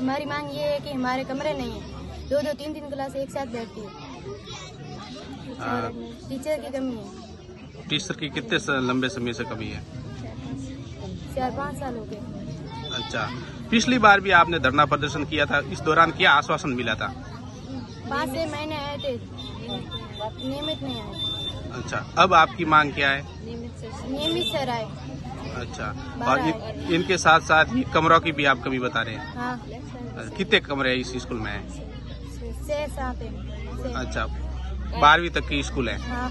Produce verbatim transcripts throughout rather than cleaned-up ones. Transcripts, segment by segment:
हमारी मांग ये है कि हमारे कमरे नहीं है, दो दो तीन तीन क्लास एक साथ बैठती है, टीचर की कमी है। टीचर की कितने लंबे समय से कमी है? चार पाँच साल हो गए। अच्छा, पिछली बार भी आपने धरना प्रदर्शन किया था, इस दौरान क्या आश्वासन मिला था? पाँच छह महीने आए थे, नियमित नहीं आए। अच्छा, अब आपकी मांग क्या है? नियमित सर आए। अच्छा, और इन, इनके साथ साथ ये कमरों की भी आप कमी बता रहे हैं? हाँ। कितने कमरे इस स्कूल में हैं? छह सात है। अच्छा, बारहवीं तक की स्कूल है। हाँ।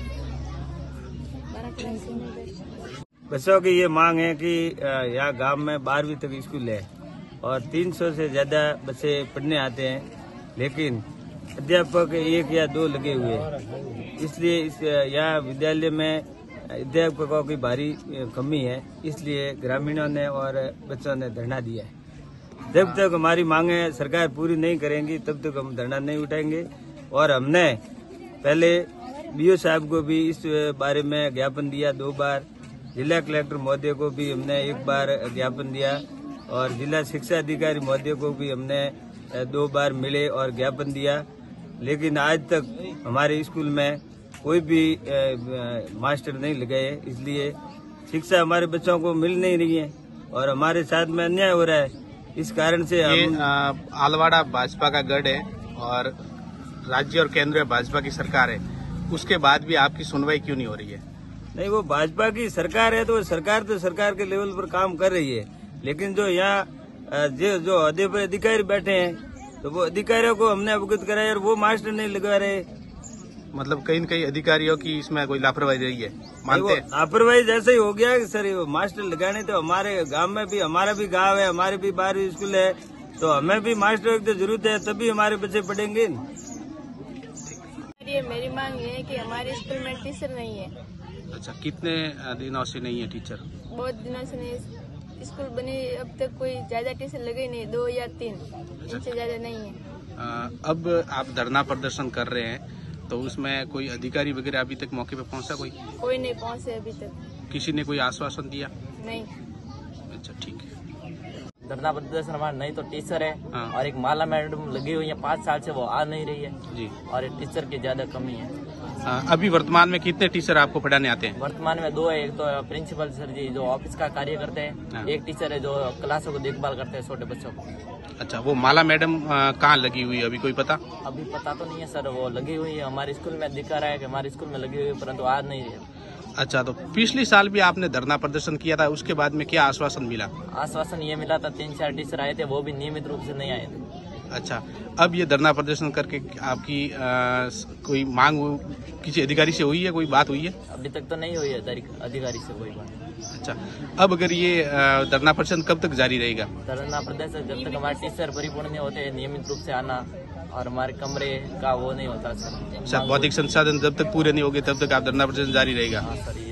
बच्चों की ये मांग है कि यहाँ गांव में बारहवीं तक स्कूल है और तीन सौ से ज्यादा बच्चे पढ़ने आते हैं, लेकिन अध्यापक एक या दो लगे हुए हैं। इसलिए इस यहाँ विद्यालय में अध्यापकों की भारी कमी है, इसलिए ग्रामीणों ने और बच्चों ने धरना दिया है। जब तक हमारी मांगे सरकार पूरी नहीं करेंगी तब तक हम धरना नहीं उठाएंगे। और हमने पहले बीओ साहब को भी इस बारे में ज्ञापन दिया दो बार, जिला कलेक्टर महोदय को भी हमने एक बार ज्ञापन दिया और जिला शिक्षा अधिकारी महोदय को भी हमने दो बार मिले और ज्ञापन दिया, लेकिन आज तक हमारे स्कूल में कोई भी मास्टर नहीं लगाए। इसलिए शिक्षा हमारे बच्चों को मिल नहीं रही है और हमारे साथ में अन्याय हो रहा है। इस कारण से ये हम आलवाड़ा भाजपा का गढ़ है और राज्य और केंद्र भाजपा की सरकार है, उसके बाद भी आपकी सुनवाई क्यों नहीं हो रही है? नहीं, वो भाजपा की सरकार है तो सरकार तो सरकार के लेवल पर काम कर रही है, लेकिन जो यहाँ जो जो अहदे पर अधिकारी बैठे हैं तो वो अधिकारियों को हमने अवगत कराया और वो मास्टर नहीं लगा रहे। मतलब कहीं न कहीं अधिकारियों की इसमें कोई लापरवाही रही है, मानते हैं? लापरवाही जैसे ही हो गया कि सर वो मास्टर लगाने, तो हमारे गांव में भी, हमारा भी गांव है, हमारे भी बारहवीं स्कूल है, तो हमें भी मास्टर की जरूरत है, तभी हमारे बच्चे पढ़ेंगे। मेरी मांग ये है कि हमारे स्कूल में टीचर नहीं है। अच्छा, कितने दिनों से नहीं है टीचर? बहुत दिनों से नहीं, स्कूल बनी अब तक कोई ज्यादा टीचर लगे नहीं, दो या तीन, इनसे ज्यादा नहीं है। आ, अब आप धरना प्रदर्शन कर रहे हैं तो उसमें कोई अधिकारी वगैरह अभी तक मौके पे पहुंचा? कोई कोई नहीं पहुंचे अभी तक। किसी ने कोई आश्वासन दिया? नहीं। अच्छा, ठीक है। धरना प्रदर्शन हमारा नहीं तो टीचर है। हाँ। और एक माला मैडम लगी हुई है, पाँच साल से वो आ नहीं रही है जी, और एक टीचर की ज्यादा कमी है। आ, अभी वर्तमान में कितने टीचर आपको पढ़ाने आते हैं? वर्तमान में दो है, एक तो प्रिंसिपल सर जी जो ऑफिस का कार्य करते हैं, हाँ। एक टीचर है जो क्लासों को देखभाल करते हैं छोटे बच्चों को। अच्छा, वो माला मैडम कहाँ लगी हुई है, अभी कोई पता? अभी पता तो नहीं है सर, वो लगी हुई है हमारे स्कूल में, दिखा रहा है कि हमारे स्कूल में लगी हुई है, परंतु आज नहीं है। अच्छा, तो पिछले साल भी आपने धरना प्रदर्शन किया था, उसके बाद में क्या आश्वासन मिला? आश्वासन ये मिला था, तीन चार टीचर आए थे, वो भी नियमित रूप से नहीं आए थे। अच्छा, अब ये धरना प्रदर्शन करके आपकी आ, कोई मांग किसी अधिकारी से हुई है, कोई बात हुई है? अभी तक तो नहीं हुई है अधिकारी से कोई बात। अच्छा, अब अगर ये धरना प्रदर्शन कब तक जारी रहेगा? धरना प्रदर्शन जब तक हमारे टीचर परिपूर्ण नहीं होते, नियमित रूप से आना और हमारे कमरे का वो नहीं होता सर। अच्छा, भौतिक संसाधन जब तक पूरे नहीं होंगे तब तक आप धरना प्रदर्शन जारी रहेगा? हाँ सर।